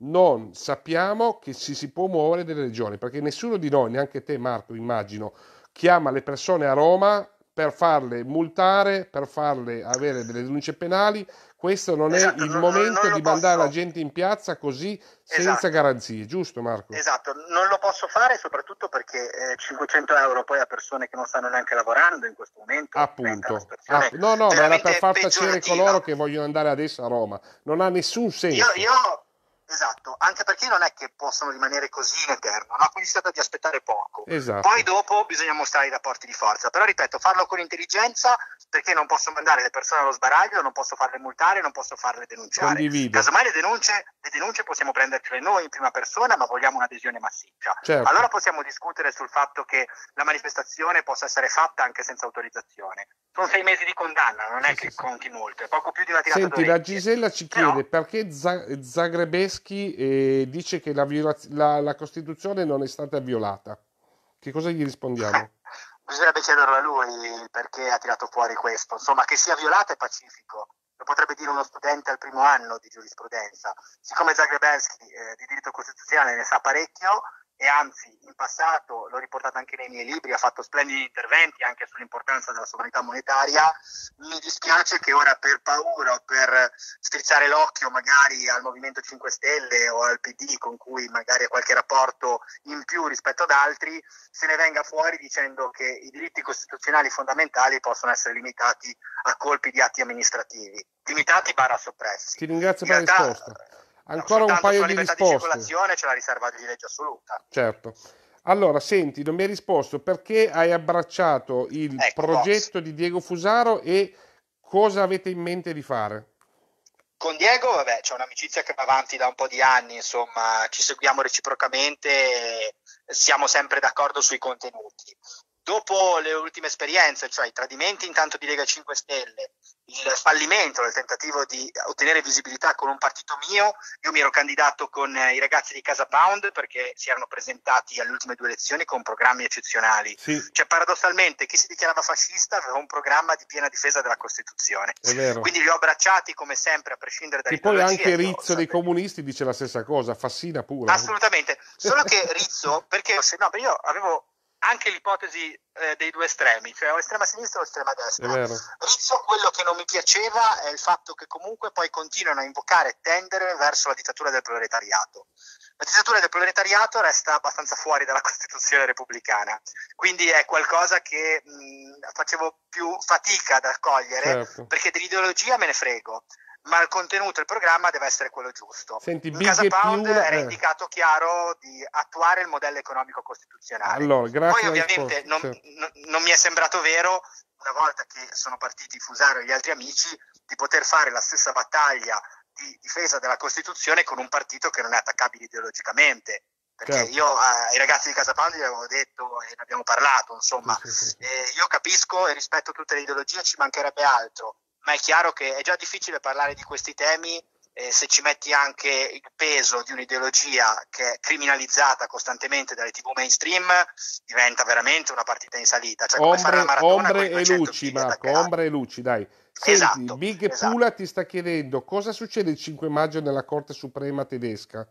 [SPEAKER 1] non sappiamo che ci si può muovere delle regioni, perché nessuno di noi, neanche te Marco, immagino, chiama le persone a Roma per farle multare, per farle avere delle denunce penali. Questo non è
[SPEAKER 2] Esatto,
[SPEAKER 1] il
[SPEAKER 2] non, non-
[SPEAKER 1] momento
[SPEAKER 2] non
[SPEAKER 1] di
[SPEAKER 2] lo
[SPEAKER 1] mandare la
[SPEAKER 2] posso.
[SPEAKER 1] gente in piazza così senza
[SPEAKER 2] Esatto.
[SPEAKER 1] garanzie, giusto Marco?
[SPEAKER 2] Esatto, non lo posso fare soprattutto perché eh, cinquecento euro poi a persone che non stanno neanche lavorando in questo momento diventa una
[SPEAKER 1] Appunto.
[SPEAKER 2] situazione
[SPEAKER 1] App- no, no, ma era per
[SPEAKER 2] veramente
[SPEAKER 1] far tacere
[SPEAKER 2] peggiorativa.
[SPEAKER 1] coloro che vogliono andare adesso a Roma. Non ha nessun
[SPEAKER 2] Io,
[SPEAKER 1] senso.
[SPEAKER 2] io, esatto, anche perché non è che possono rimanere così in eterno, no? Quindi si tratta di aspettare poco. Poi
[SPEAKER 1] Esatto.
[SPEAKER 2] dopo bisogna mostrare i rapporti di forza, però ripeto, farlo con intelligenza perché non posso mandare le persone allo sbaraglio, non posso farle multare, non posso farle denunciare.
[SPEAKER 1] Condivido.
[SPEAKER 2] Casomai le denunce, le denunce possiamo prendercele noi in prima persona, ma vogliamo un'adesione massiccia.
[SPEAKER 1] Certo.
[SPEAKER 2] Allora possiamo discutere sul fatto che la manifestazione possa essere fatta anche senza autorizzazione. Sono sei mesi di condanna, non
[SPEAKER 1] Sì,
[SPEAKER 2] è
[SPEAKER 1] sì,
[SPEAKER 2] che
[SPEAKER 1] sì.
[SPEAKER 2] conti molto, è poco più di una tirata
[SPEAKER 1] Senti, la
[SPEAKER 2] d'orecchie.
[SPEAKER 1] Gisella ci
[SPEAKER 2] Però,
[SPEAKER 1] chiede perché Za- Zagrebeschi eh, dice che la, violaz- la- la Costituzione non è stata violata. Che cosa gli rispondiamo?
[SPEAKER 2] bisognerebbe chiederlo a lui perché ha tirato fuori questo. Insomma, che sia violata è pacifico. Lo potrebbe dire uno studente al primo anno di giurisprudenza. Siccome Zagrebelsky eh, di diritto costituzionale ne sa parecchio, e anzi in passato l'ho riportato anche nei miei libri, ha fatto splendidi interventi anche sull'importanza della sovranità monetaria, mi dispiace che ora per paura o per strizzare l'occhio magari al Movimento cinque Stelle o al P D con cui magari ha qualche rapporto in più rispetto ad altri, se ne venga fuori dicendo che i diritti costituzionali fondamentali possono essere limitati a colpi di atti amministrativi, limitati barra soppressi.
[SPEAKER 1] Ti ringrazio
[SPEAKER 2] In
[SPEAKER 1] per la
[SPEAKER 2] realtà
[SPEAKER 1] risposta. Ancora un
[SPEAKER 2] soltanto
[SPEAKER 1] paio
[SPEAKER 2] sulla
[SPEAKER 1] di
[SPEAKER 2] libertà di
[SPEAKER 1] risposte.
[SPEAKER 2] circolazione c'è la riserva di legge assoluta.
[SPEAKER 1] Certo. Allora, senti, non mi hai risposto perché hai abbracciato il
[SPEAKER 2] Ecco, boss.
[SPEAKER 1] progetto di Diego Fusaro e cosa avete in mente di fare?
[SPEAKER 2] Con Diego, vabbè, c'è un'amicizia che va avanti da un po' di anni, insomma, ci seguiamo reciprocamente e siamo sempre d'accordo sui contenuti. Dopo le ultime esperienze, cioè i tradimenti intanto di Lega cinque Stelle, il fallimento del tentativo di ottenere visibilità con un partito mio, io mi ero candidato con i ragazzi di Casa Pound perché si erano presentati alle ultime due elezioni con programmi eccezionali.
[SPEAKER 1] Sì,
[SPEAKER 2] Cioè, paradossalmente, chi si dichiarava fascista aveva un programma di piena difesa della Costituzione.
[SPEAKER 1] è vero.
[SPEAKER 2] Quindi li ho abbracciati come sempre, a prescindere
[SPEAKER 1] Che poi
[SPEAKER 2] dall'ideologia.
[SPEAKER 1] anche
[SPEAKER 2] Io
[SPEAKER 1] Rizzo dei
[SPEAKER 2] sapevo.
[SPEAKER 1] comunisti dice la stessa cosa, Fassina pure.
[SPEAKER 2] Assolutamente, solo che Rizzo, perché se no, io avevo anche l'ipotesi eh, dei due estremi, cioè o estrema sinistra o estrema
[SPEAKER 1] È
[SPEAKER 2] destra.
[SPEAKER 1] vero.
[SPEAKER 2] Rizzo, quello che non mi piaceva è il fatto che comunque poi continuano a invocare e tendere verso la dittatura del proletariato. La dittatura del proletariato resta abbastanza fuori dalla Costituzione repubblicana, quindi è qualcosa che mh, facevo più fatica ad accogliere,
[SPEAKER 1] Certo.
[SPEAKER 2] perché dell'ideologia me ne frego, ma il contenuto del programma deve essere quello giusto.
[SPEAKER 1] Senti,
[SPEAKER 2] In
[SPEAKER 1] Big
[SPEAKER 2] Casa
[SPEAKER 1] e
[SPEAKER 2] Pound
[SPEAKER 1] Piula,
[SPEAKER 2] era
[SPEAKER 1] eh.
[SPEAKER 2] indicato chiaro di attuare il modello economico costituzionale.
[SPEAKER 1] Allora, grazie
[SPEAKER 2] Poi
[SPEAKER 1] per la
[SPEAKER 2] ovviamente
[SPEAKER 1] risposta.
[SPEAKER 2] non,
[SPEAKER 1] Certo.
[SPEAKER 2] non- non mi è sembrato vero, una volta che sono partiti Fusaro e gli altri amici, di poter fare la stessa battaglia di difesa della Costituzione con un partito che non è attaccabile ideologicamente. Perché
[SPEAKER 1] Certo.
[SPEAKER 2] io eh, ai ragazzi di Casa Pound gli avevo detto e ne abbiamo parlato, insomma,
[SPEAKER 1] Sì, sì, sì.
[SPEAKER 2] eh, io capisco e rispetto tutte le ideologie, ci mancherebbe altro, ma è chiaro che è già difficile parlare di questi temi eh, se ci metti anche il peso di un'ideologia che è criminalizzata costantemente dalle tivù mainstream, diventa veramente una partita in salita, cioè come fare la
[SPEAKER 1] Ombre,
[SPEAKER 2] maratona con
[SPEAKER 1] ombre
[SPEAKER 2] i
[SPEAKER 1] e
[SPEAKER 2] duecento
[SPEAKER 1] luci,
[SPEAKER 2] fili
[SPEAKER 1] Marco,
[SPEAKER 2] attaccati.
[SPEAKER 1] ombre e luci, dai. Senti,
[SPEAKER 2] Esatto,
[SPEAKER 1] Big
[SPEAKER 2] esatto.
[SPEAKER 1] Pula ti sta chiedendo cosa succede il cinque maggio nella Corte Suprema tedesca.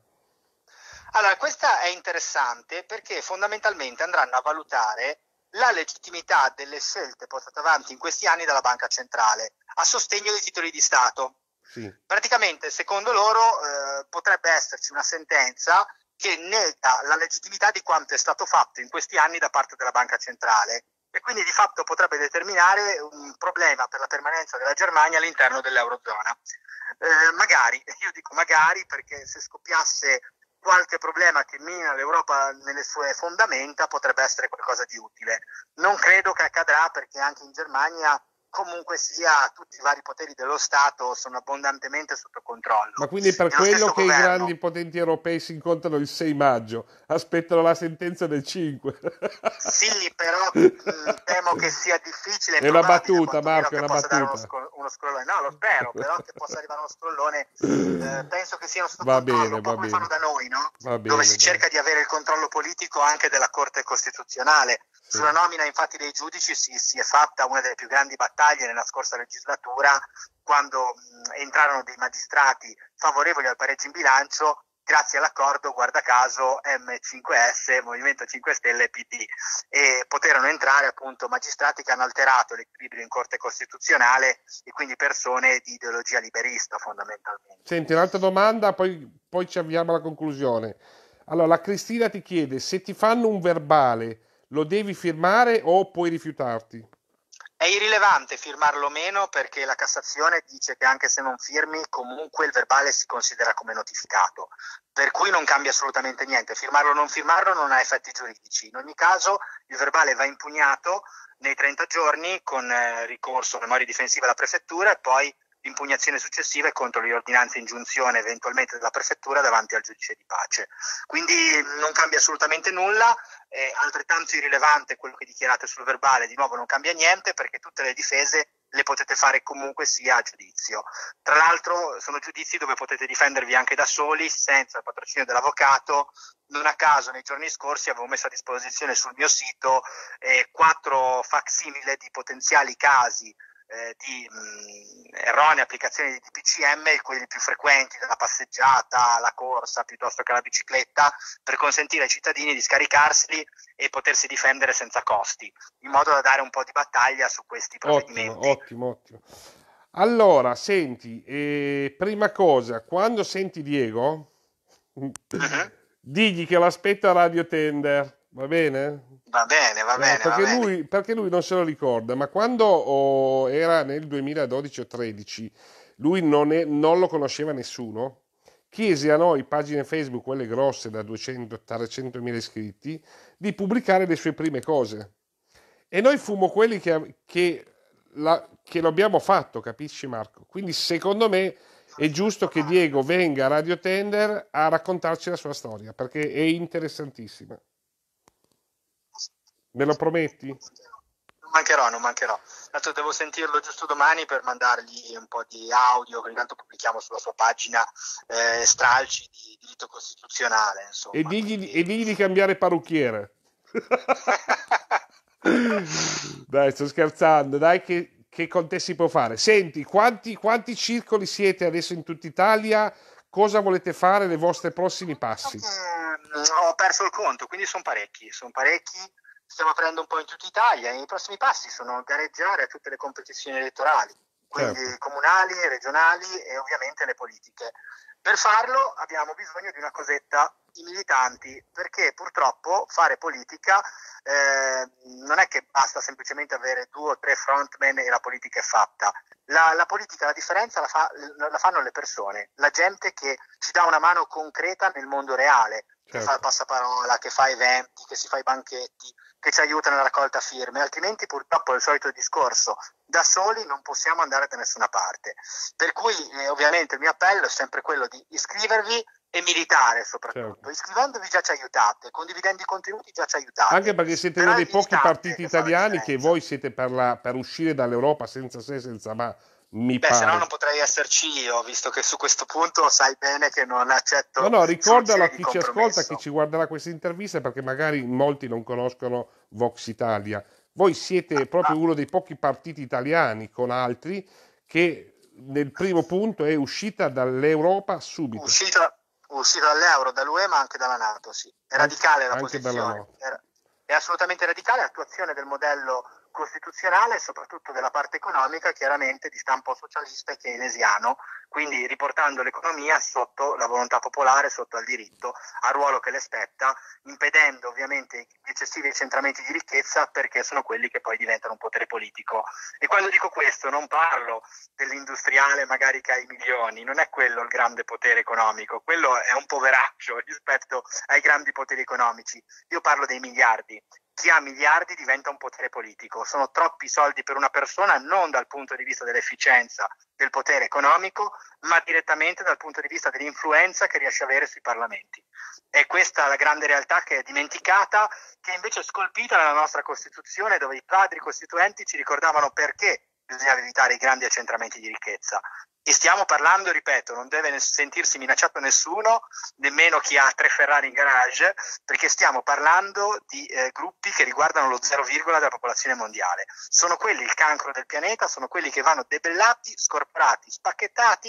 [SPEAKER 2] Allora, questa è interessante perché fondamentalmente andranno a valutare la legittimità delle scelte portate avanti in questi anni dalla Banca Centrale a sostegno dei titoli di Stato.
[SPEAKER 1] Sì.
[SPEAKER 2] Praticamente, secondo loro, eh, potrebbe esserci una sentenza che nega la legittimità di quanto è stato fatto in questi anni da parte della Banca Centrale e quindi di fatto potrebbe determinare un problema per la permanenza della Germania all'interno dell'Eurozona. Eh, magari, io dico magari perché se scoppiasse qualche problema che mina l'Europa nelle sue fondamenta potrebbe essere qualcosa di utile. Non credo che accadrà perché anche in Germania comunque sia tutti i vari poteri dello Stato sono abbondantemente sotto controllo.
[SPEAKER 1] Ma quindi è per
[SPEAKER 2] E lo
[SPEAKER 1] quello
[SPEAKER 2] stesso
[SPEAKER 1] che i
[SPEAKER 2] governo,
[SPEAKER 1] grandi potenti europei si incontrano il sei maggio, aspettano la sentenza del cinque.
[SPEAKER 2] sì, però mh, temo che sia difficile e
[SPEAKER 1] È una
[SPEAKER 2] improbabile
[SPEAKER 1] battuta,
[SPEAKER 2] quantomeno
[SPEAKER 1] Marco, è
[SPEAKER 2] che
[SPEAKER 1] una
[SPEAKER 2] possa dare uno,
[SPEAKER 1] battuta.
[SPEAKER 2] scro- uno scrollone. No, lo spero, però che possa arrivare uno scrollone, eh, penso che siano sotto
[SPEAKER 1] Va
[SPEAKER 2] controllo,
[SPEAKER 1] bene,
[SPEAKER 2] un po'
[SPEAKER 1] va
[SPEAKER 2] come fanno
[SPEAKER 1] bene,
[SPEAKER 2] da noi, no?
[SPEAKER 1] va
[SPEAKER 2] Dove
[SPEAKER 1] bene,
[SPEAKER 2] si
[SPEAKER 1] dai.
[SPEAKER 2] cerca di avere il controllo politico anche della Corte Costituzionale.
[SPEAKER 1] Sì.
[SPEAKER 2] Sulla nomina infatti dei giudici si, si è fatta una delle più grandi battaglie nella scorsa legislatura, quando mh, entrarono dei magistrati favorevoli al pareggio in bilancio, grazie all'accordo, guarda caso, M cinque S, Movimento cinque Stelle e P D, e poterono entrare appunto magistrati che hanno alterato l'equilibrio in Corte Costituzionale e quindi persone di ideologia liberista fondamentalmente.
[SPEAKER 1] Senti, un'altra domanda, poi, poi ci avviamo alla conclusione. Allora, la Cristina ti chiede, se ti fanno un verbale, lo devi firmare o puoi rifiutarti?
[SPEAKER 2] È irrilevante firmarlo o meno, perché la Cassazione dice che anche se non firmi comunque il verbale si considera come notificato, per cui non cambia assolutamente niente, firmarlo o non firmarlo non ha effetti giuridici. In ogni caso il verbale va impugnato nei trenta giorni con eh, ricorso a memoria difensiva alla prefettura e poi l'impugnazione successiva è contro le ordinanze ingiunzione eventualmente della prefettura davanti al giudice di pace. Quindi non cambia assolutamente nulla. È altrettanto irrilevante quello che dichiarate sul verbale, di nuovo non cambia niente, perché tutte le difese le potete fare comunque sia a giudizio. Tra l'altro sono giudizi dove potete difendervi anche da soli, senza il patrocinio dell'avvocato. Non a caso nei giorni scorsi avevo messo a disposizione sul mio sito eh, quattro facsimile di potenziali casi Eh, di mh, erronee applicazioni di D P C M, quelli più frequenti, dalla passeggiata alla corsa piuttosto che alla bicicletta, per consentire ai cittadini di scaricarseli e potersi difendere senza costi, in modo da dare un po' di battaglia su questi provvedimenti.
[SPEAKER 1] Ottimo, ottimo, ottimo. Allora, senti, eh, prima cosa, quando senti Diego,
[SPEAKER 2] Uh-huh.
[SPEAKER 1] digli che l'aspetta a Radio Tender, va bene?
[SPEAKER 2] Va bene, va
[SPEAKER 1] Eh,
[SPEAKER 2] bene,
[SPEAKER 1] perché
[SPEAKER 2] va bene.
[SPEAKER 1] lui, perché lui non se lo ricorda, ma quando oh, era nel duemiladodici o tredici, lui non, è- non lo conosceva nessuno, chiese a noi, pagine Facebook, quelle grosse da duecento trecentomila iscritti, di pubblicare le sue prime cose. E noi fummo quelli che, che, la- che lo abbiamo fatto, capisci Marco? Quindi secondo me è giusto che Diego venga a Radio Tender a raccontarci la sua storia, perché è interessantissima. Me lo prometti?
[SPEAKER 2] Non mancherò, non mancherò. Tanto devo sentirlo giusto domani per mandargli un po' di audio, che intanto pubblichiamo sulla sua pagina eh, stralci di diritto costituzionale,
[SPEAKER 1] E
[SPEAKER 2] insomma.
[SPEAKER 1] digli,
[SPEAKER 2] Quindi...
[SPEAKER 1] e digli di cambiare parrucchiere. Dai, sto scherzando, dai che, che con te si può fare. Senti, quanti, quanti circoli siete adesso in tutta Italia? Cosa volete fare nei vostri prossimi passi?
[SPEAKER 2] Mm, ho perso il conto, quindi sono parecchi, sono parecchi. Stiamo aprendo un po' in tutta Italia e i prossimi passi sono gareggiare a tutte le competizioni elettorali, quindi
[SPEAKER 1] Certo.
[SPEAKER 2] comunali, regionali e ovviamente le politiche. Per farlo abbiamo bisogno di una cosetta, i militanti, perché purtroppo fare politica eh, non è che basta semplicemente avere due o tre frontman e la politica è fatta. La, la politica, la differenza la, fa, la fanno le persone, la gente che ci dà una mano concreta nel mondo reale, che
[SPEAKER 1] Certo.
[SPEAKER 2] fa il passaparola, che fa eventi, che si fa i banchetti, che ci aiuta nella raccolta firme, altrimenti purtroppo è il solito discorso, da soli non possiamo andare da nessuna parte. Per cui eh, ovviamente il mio appello è sempre quello di iscrivervi e militare soprattutto.
[SPEAKER 1] Certo.
[SPEAKER 2] Iscrivendovi già ci aiutate, condividendo i contenuti già ci aiutate.
[SPEAKER 1] Anche perché siete
[SPEAKER 2] Però
[SPEAKER 1] uno
[SPEAKER 2] è
[SPEAKER 1] dei
[SPEAKER 2] il
[SPEAKER 1] pochi
[SPEAKER 2] militante
[SPEAKER 1] partiti
[SPEAKER 2] che fa la
[SPEAKER 1] italiani che
[SPEAKER 2] differenza.
[SPEAKER 1] voi siete per, la- per uscire dall'Europa senza se e senza ma, mi
[SPEAKER 2] Beh, se no
[SPEAKER 1] pare.
[SPEAKER 2] non potrei esserci io, visto che su questo punto sai bene che non accetto
[SPEAKER 1] No, no, ricordalo
[SPEAKER 2] soluzioni
[SPEAKER 1] a
[SPEAKER 2] di
[SPEAKER 1] chi ci ascolta, a
[SPEAKER 2] compromesso.
[SPEAKER 1] chi ci guarderà questa intervista, perché magari molti non conoscono Vox Italia. Voi siete proprio uno dei pochi partiti italiani con altri che nel primo punto è uscita dall'Europa subito,
[SPEAKER 2] Uscita, uscita dall'euro, dall'U E, ma anche dalla NATO, sì. È radicale la
[SPEAKER 1] anche dalla
[SPEAKER 2] posizione,
[SPEAKER 1] NATO.
[SPEAKER 2] è, è assolutamente radicale, attuazione del modello costituzionale e soprattutto della parte economica, chiaramente di stampo socialista e keynesiano, quindi riportando l'economia sotto la volontà popolare, sotto al diritto, al ruolo che le spetta, impedendo ovviamente gli eccessivi accentramenti di ricchezza, perché sono quelli che poi diventano un potere politico. E quando dico questo non parlo dell'industriale magari che ha i milioni, non è quello il grande potere economico, quello è un poveraccio rispetto ai grandi poteri economici. Io parlo dei miliardi. Chi ha miliardi diventa un potere politico, sono troppi soldi per una persona, non dal punto di vista dell'efficienza del potere economico, ma direttamente dal punto di vista dell'influenza che riesce a avere sui parlamenti. È questa la grande realtà che è dimenticata, che invece è scolpita nella nostra Costituzione, dove i padri costituenti ci ricordavano perché bisognava evitare i grandi accentramenti di ricchezza. E stiamo parlando, ripeto, non deve sentirsi minacciato nessuno, nemmeno chi ha tre Ferrari in garage, perché stiamo parlando di eh, gruppi che riguardano lo zero virgola della popolazione mondiale. Sono quelli il cancro del pianeta, sono quelli che vanno debellati, scorporati, spacchettati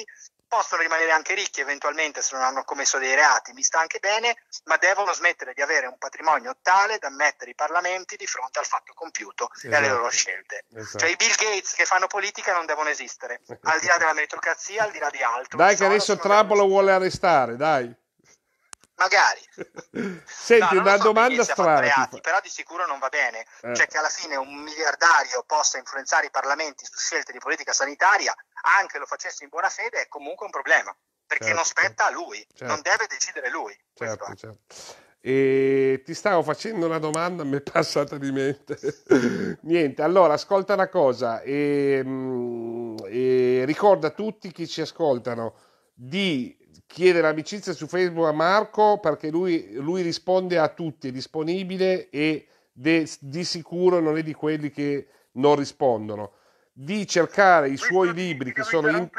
[SPEAKER 2] possono rimanere anche ricchi eventualmente se non hanno commesso dei reati, mi sta anche bene, ma devono smettere di avere un patrimonio tale da mettere i parlamenti di fronte al fatto compiuto, esatto, e alle loro scelte. Esatto. Cioè i Bill Gates che fanno politica non devono esistere, al di là della meritocrazia, al di là di altro.
[SPEAKER 1] Dai che adesso Trump lo vuole arrestare, dai.
[SPEAKER 2] Magari.
[SPEAKER 1] Senti,
[SPEAKER 2] no,
[SPEAKER 1] una
[SPEAKER 2] so
[SPEAKER 1] domanda strana.
[SPEAKER 2] Reati, fa... Però di sicuro non va bene. Eh. Cioè che alla fine un miliardario possa influenzare i parlamenti su scelte di politica sanitaria, anche lo facesse in buona fede, è comunque un problema. Perché certo, non spetta a lui, certo. non deve decidere lui.
[SPEAKER 1] Certo, certo. E ti stavo facendo una domanda, mi è passata di mente. Niente, allora ascolta una cosa e, e ricorda a tutti che ci ascoltano di chiedere amicizia su Facebook a Marco, perché lui, lui risponde a tutti, è disponibile e de, di sicuro non è di quelli che non rispondono. Di cercare i suoi libri che sono in...
[SPEAKER 2] non,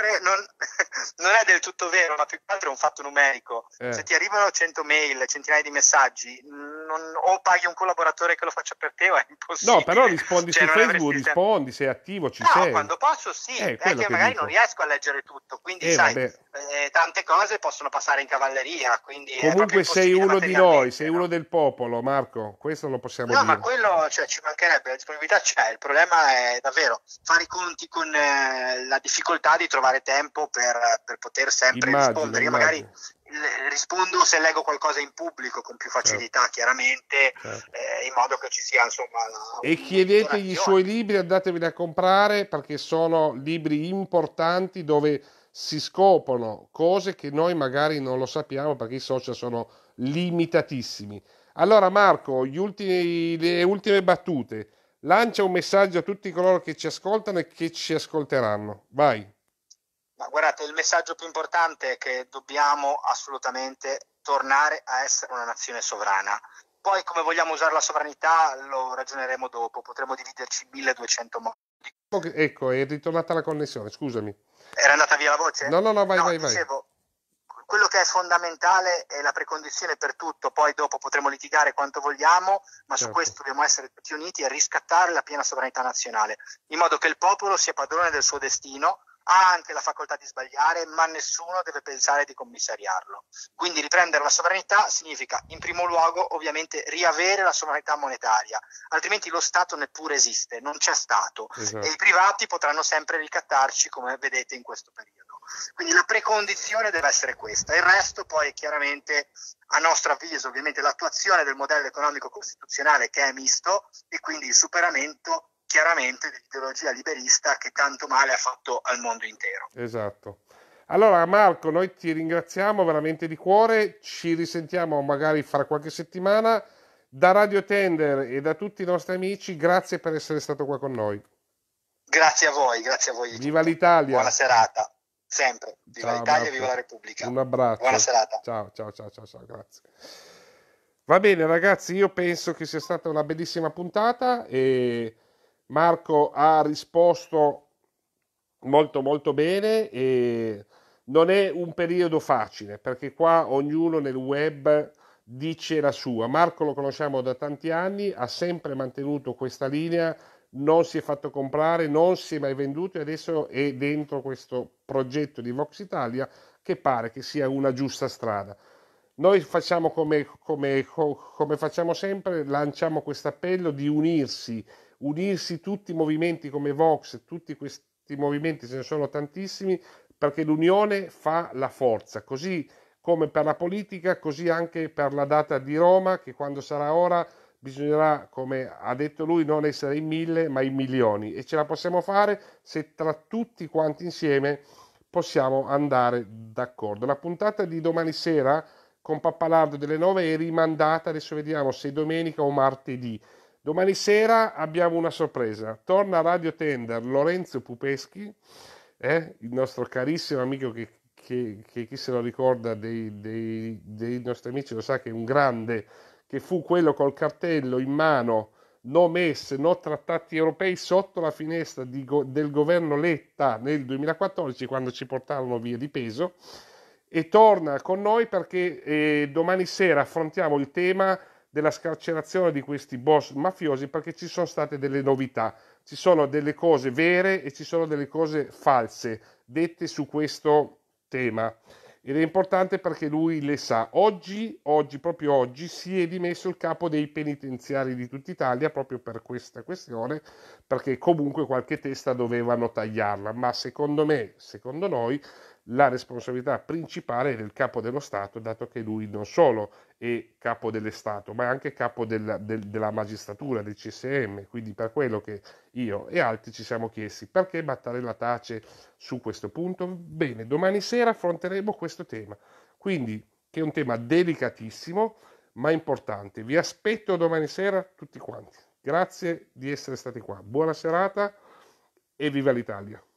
[SPEAKER 2] non è del tutto vero, ma più che altro è un fatto numerico. Eh. Se ti arrivano cento mail, centinaia di messaggi, non, o paghi un collaboratore che lo faccia per te o è impossibile.
[SPEAKER 1] No, però rispondi cioè, su Facebook, rispondi, sei attivo, ci
[SPEAKER 2] no,
[SPEAKER 1] sei.
[SPEAKER 2] No, quando posso sì,
[SPEAKER 1] eh,
[SPEAKER 2] è che, che magari
[SPEAKER 1] dico.
[SPEAKER 2] non riesco a leggere tutto, quindi
[SPEAKER 1] eh,
[SPEAKER 2] sai, eh, tante cose possono passare in cavalleria, quindi
[SPEAKER 1] comunque sei uno di noi, sei no? uno del popolo, Marco, questo lo possiamo
[SPEAKER 2] no,
[SPEAKER 1] dire.
[SPEAKER 2] No, ma quello cioè, ci mancherebbe, la disponibilità c'è, il problema è davvero fare i conti con eh, la difficoltà di trovare tempo per, per poter sempre immagino, rispondere. Io magari rispondo se leggo qualcosa in pubblico con più facilità, certo. chiaramente, certo. Eh, in modo che ci sia insomma la,
[SPEAKER 1] e chiedetegli i suoi libri, andateveli a comprare perché sono libri importanti dove si scoprono cose che noi magari non lo sappiamo perché i social sono limitatissimi. Allora Marco, gli ultimi, le ultime battute, lancia un messaggio a tutti coloro che ci ascoltano e che ci ascolteranno, vai.
[SPEAKER 2] Ma guardate, il messaggio più importante è che dobbiamo assolutamente tornare a essere una nazione sovrana. Poi come vogliamo usare la sovranità lo ragioneremo dopo, potremo dividerci in milleduecento modi.
[SPEAKER 1] Ecco, è ritornata la connessione, scusami.
[SPEAKER 2] Era andata via la voce?
[SPEAKER 1] No, no, no, vai,
[SPEAKER 2] no,
[SPEAKER 1] vai,
[SPEAKER 2] dicevo,
[SPEAKER 1] vai.
[SPEAKER 2] Quello che è fondamentale è la precondizione per tutto, poi dopo potremo litigare quanto vogliamo, ma certo. su questo dobbiamo essere tutti uniti e riscattare la piena sovranità nazionale, in modo che il popolo sia padrone del suo destino, ha anche la facoltà di sbagliare, ma nessuno deve pensare di commissariarlo. Quindi riprendere la sovranità significa in primo luogo ovviamente riavere la sovranità monetaria, altrimenti lo Stato neppure esiste, non c'è Stato, esatto. e i privati potranno sempre ricattarci come vedete in questo periodo. Quindi la precondizione deve essere questa, il resto poi chiaramente a nostro avviso ovviamente l'attuazione del modello economico costituzionale che è misto e quindi il superamento chiaramente dell'ideologia liberista che tanto male ha fatto al mondo intero.
[SPEAKER 1] Esatto. Allora Marco, noi ti ringraziamo veramente di cuore, ci risentiamo magari fra qualche settimana. Da Radio Tender e da tutti i nostri amici, grazie per essere stato qua con noi.
[SPEAKER 2] Grazie a voi, grazie a voi.
[SPEAKER 1] Viva l'Italia.
[SPEAKER 2] Buona serata, sempre. Viva ciao, l'Italia, Marco. Viva la Repubblica.
[SPEAKER 1] Un abbraccio.
[SPEAKER 2] Buona serata.
[SPEAKER 1] Ciao, ciao, ciao, ciao, ciao, grazie. Va bene ragazzi, io penso che sia stata una bellissima puntata e Marco ha risposto molto molto bene e non è un periodo facile perché qua ognuno nel web dice la sua. Marco lo conosciamo da tanti anni, ha sempre mantenuto questa linea, non si è fatto comprare, non si è mai venduto e adesso è dentro questo progetto di Vox Italia che pare che sia una giusta strada. Noi facciamo come, come, come facciamo sempre, lanciamo questo appello di unirsi unirsi tutti i movimenti come Vox, tutti questi movimenti, ce ne sono tantissimi, perché l'unione fa la forza, così come per la politica, così anche per la data di Roma, che quando sarà ora bisognerà, come ha detto lui, non essere in mille, ma in milioni, e ce la possiamo fare se tra tutti quanti insieme possiamo andare d'accordo. La puntata di domani sera con Pappalardo delle nove è rimandata, adesso vediamo se è domenica o martedì. Domani sera abbiamo una sorpresa, torna a Radio Tender Lorenzo Pupeschi, eh, il nostro carissimo amico che, che, che chi se lo ricorda dei, dei, dei nostri amici lo sa che è un grande, che fu quello col cartello in mano, no M E S, no trattati europei, sotto la finestra di, del governo Letta nel duemilaquattordici quando ci portarono via di peso, e torna con noi perché eh, domani sera affrontiamo il tema della scarcerazione di questi boss mafiosi perché ci sono state delle novità, ci sono delle cose vere e ci sono delle cose false dette su questo tema. Ed è importante perché lui le sa. Oggi, oggi, proprio oggi, si è dimesso il capo dei penitenziari di tutta Italia proprio per questa questione, perché comunque qualche testa dovevano tagliarla. Ma secondo me, secondo noi, la responsabilità principale è del capo dello Stato, dato che lui non solo è capo dello Stato, ma è anche capo del, del, della magistratura, del C S M. Quindi per quello che io e altri ci siamo chiesti perché Mattarella tace su questo punto. Bene, domani sera affronteremo questo tema, quindi che è un tema delicatissimo ma importante. Vi aspetto domani sera tutti quanti. Grazie di essere stati qua. Buona serata e viva l'Italia.